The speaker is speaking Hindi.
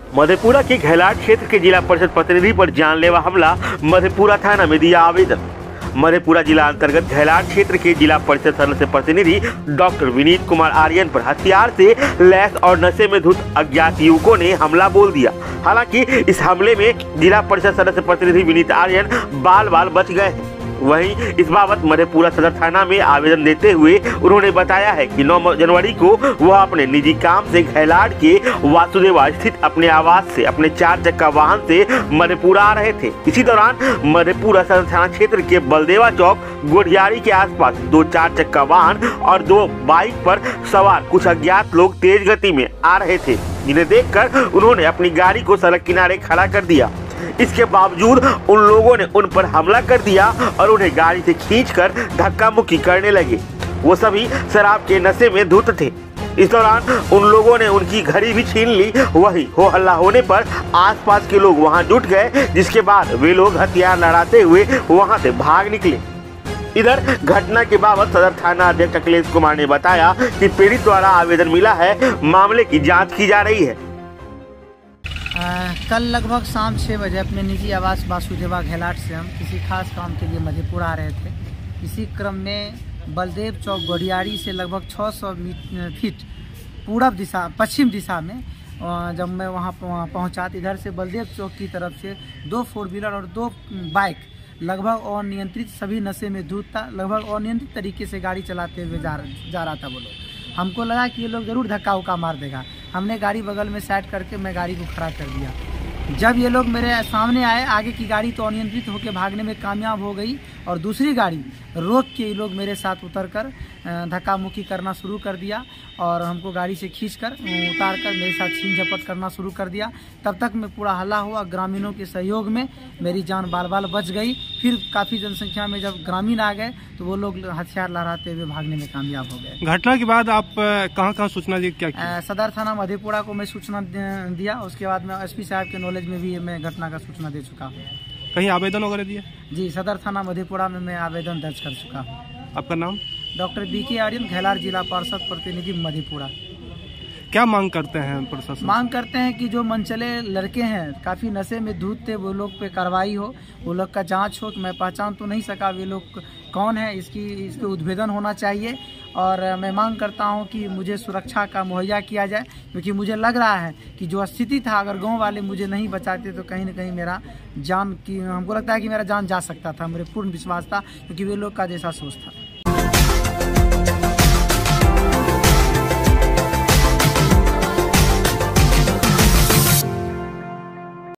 मधेपुरा के घैलाट क्षेत्र के जिला परिषद प्रतिनिधि पर जानलेवा हमला, मधेपुरा थाना में दिया आवेदन। मधेपुरा जिला अंतर्गत घैलाट क्षेत्र के जिला परिषद सदस्य प्रतिनिधि डॉक्टर विनीत कुमार आर्यन पर हथियार से लैस और नशे में धुत अज्ञात युवकों ने हमला बोल दिया। हालांकि इस हमले में जिला परिषद सदस्य प्रतिनिधि विनीत आर्यन बाल बाल बच गए। वहीं इस बाबत मधेपुरा सदर थाना में आवेदन देते हुए उन्होंने बताया है कि 9 जनवरी को वह अपने निजी काम से घैलाट के वासुदेवा स्थित अपने आवास से अपने 4 चक्का वाहन से मधेपुरा आ रहे थे। इसी दौरान मधेपुरा सदर थाना क्षेत्र के बलदेवा चौक गोढ़ियारी के आसपास 2 4 चक्का वाहन और 2 बाइक पर सवार कुछ अज्ञात लोग तेज गति में आ रहे थे, जिन्हें देखकर उन्होंने अपनी गाड़ी को सड़क किनारे खड़ा कर दिया। इसके बावजूद उन लोगों ने उन पर हमला कर दिया और उन्हें गाड़ी से खींचकर धक्का मुक्की करने लगे। वो सभी शराब के नशे में धुत थे। इस दौरान उन लोगों ने उनकी घड़ी भी छीन ली। वही हो हल्ला होने पर आसपास के लोग वहां जुट गए, जिसके बाद वे लोग हथियार लड़ाते हुए वहां से भाग निकले। इधर घटना के बाबत सदर थाना अध्यक्ष अखिलेश कुमार ने बताया कि पीड़ित द्वारा आवेदन मिला है, मामले की जाँच की जा रही है। कल लगभग शाम 6 बजे अपने निजी आवास वासुदेवा घैलाट से हम किसी खास काम के लिए मधेपुरा आ रहे थे। इसी क्रम में बलदेव चौक गोढ़ियारी से लगभग 600 फीट पश्चिम दिशा में जब मैं वहां पहुंचा, इधर से बलदेव चौक की तरफ से 2 4 व्हीलर और 2 बाइक लगभग अनियंत्रित, सभी नशे में धुत था, लगभग अनियंत्रित तरीके से गाड़ी चलाते हुए जा रहा था। वो लोग, हमको लगा कि ये लोग जरूर धक्का उक्का मार देगा। हमने गाड़ी बगल में साइड करके मैं गाड़ी को खड़ा कर दिया। जब ये लोग मेरे सामने आए, आगे की गाड़ी तो अनियंत्रित होकर भागने में कामयाब हो गई और दूसरी गाड़ी रोक के ये लोग मेरे साथ उतरकर धक्का मुक्की करना शुरू कर दिया और हमको गाड़ी से खींचकर उतारकर मेरे साथ छीन झपट करना शुरू कर दिया। तब तक मैं पूरा हल्ला हुआ। ग्रामीणों के सहयोग में मेरी जान बाल बाल बच गई। फिर काफ़ी जनसंख्या में जब ग्रामीण आ गए तो वो लोग हथियार लहराते हुए भागने में कामयाब हो गए। घटना के बाद आप कहाँ सूचना दी? क्या सदर थाना मधेपुरा को मैं सूचना दिया। उसके बाद में एसपी साहब के नॉलेज में भी मैं घटना का सूचना दे चुका हूँ। कहीं आवेदन वगैरह दिया? जी, सदर थाना मधेपुरा में मैं आवेदन दर्ज कर चुका हूँ। आपका नाम? डॉक्टर बीके आर्यन, घैलाट जिला पार्षद प्रतिनिधि मधेपुरा। क्या मांग करते हैं प्रशासन? मांग करते हैं कि जो मनचले लड़के हैं, काफ़ी नशे में धुत थे, वो लोग पे कार्रवाई हो, वो लोग का जांच हो। मैं पहचान तो नहीं सका वे लोग कौन है, इसके उद्भेदन होना चाहिए। और मैं मांग करता हूं कि मुझे सुरक्षा का मुहैया किया जाए, क्योंकि मुझे लग रहा है कि जो स्थिति था, अगर गांव वाले मुझे नहीं बचाते तो कहीं न कहीं मेरा जान की, हमको लगता है कि मेरा जान जा सकता था। मेरे पूर्ण विश्वास था, क्योंकि वे लोग का जैसा सोच था।